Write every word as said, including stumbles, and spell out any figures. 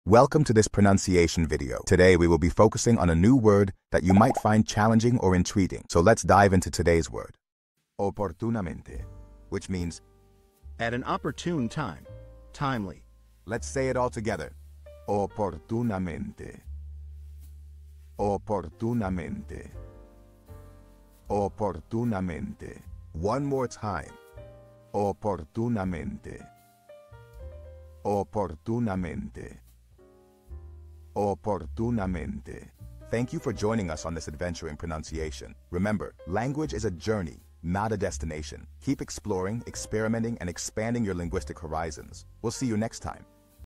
Welcome to this pronunciation video. Today we will be focusing on a new word that you might find challenging or intriguing. So let's dive into today's word. Oportunamente, which means At an opportune time. Timely. let's say it all together. Oportunamente. Oportunamente. Oportunamente. One more time. Oportunamente. Oportunamente. Oportunamente. Thank you for joining us on this adventure in pronunciation. Remember, language is a journey, not a destination. Keep exploring, experimenting, and expanding your linguistic horizons. We'll see you next time.